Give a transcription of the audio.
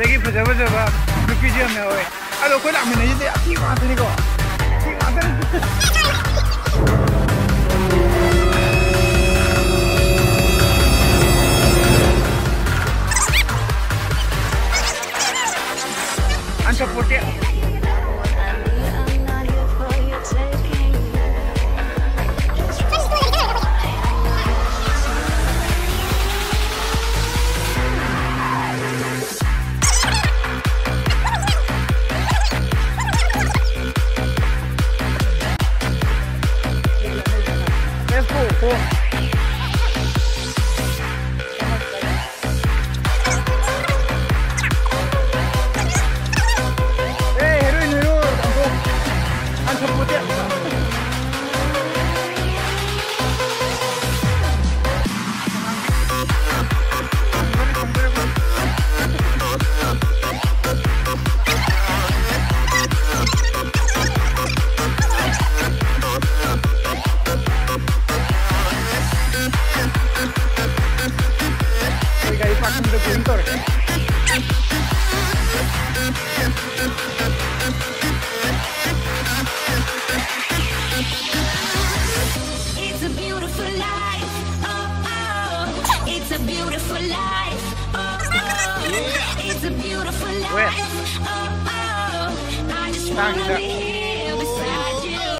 ꯑꯗꯒꯤ ꯐꯖ ꯐꯖꯕ ꯅꯨꯄꯤꯁꯨ ꯌꯥꯝ ꯌꯥꯎꯋꯦ ꯑꯗꯣ ꯑꯩꯈꯣꯏ ꯂꯥꯛꯃꯤꯟꯅꯩꯁꯤꯗꯤ ꯑꯊꯤꯕ ꯉꯥꯛꯇꯅꯤꯀꯣ ꯑꯊꯤꯕ ꯉꯥꯛꯇꯅꯤ unsupported. Let's go. It's a beautiful life. Oh, oh. It's a beautiful life. Oh, oh. It's a beautiful life. Oh, oh. I just wanna be here.